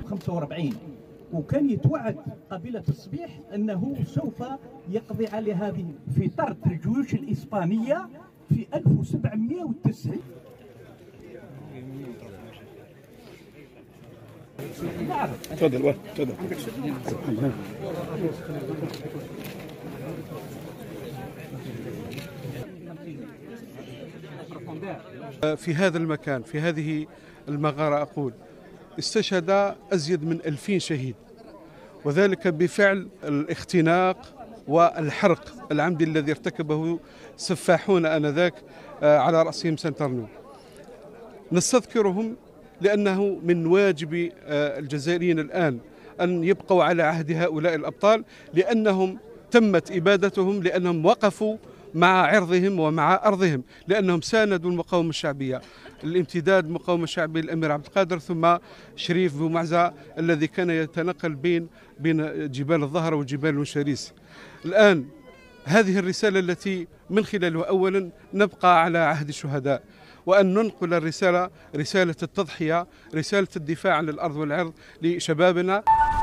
1945، وكان يتوعد قبيلة الصبيح أنه سوف يقضي على هذه في طرد الجيوش الإسبانية في 1790. تفضل تفضل. في هذا المكان، في هذه المغارة، أقول استشهد أزيد من 2000 شهيد، وذلك بفعل الاختناق والحرق العمدي الذي ارتكبه سفاحون آنذاك على رأسهم سنترنو. نستذكرهم لأنه من واجب الجزائريين الآن أن يبقوا على عهد هؤلاء الأبطال، لأنهم تمت إبادتهم، لأنهم وقفوا مع عرضهم ومع أرضهم، لأنهم ساندوا المقاومة الشعبية، الامتداد المقاومة الشعبية الأمير عبد القادر، ثم شريف بومعزة الذي كان يتنقل بين جبال الظهر وجبال المشاريس. الآن هذه الرسالة التي من خلالها أولا نبقى على عهد الشهداء، وأن ننقل الرسالة، رسالة التضحية، رسالة الدفاع عن الأرض والعرض لشبابنا.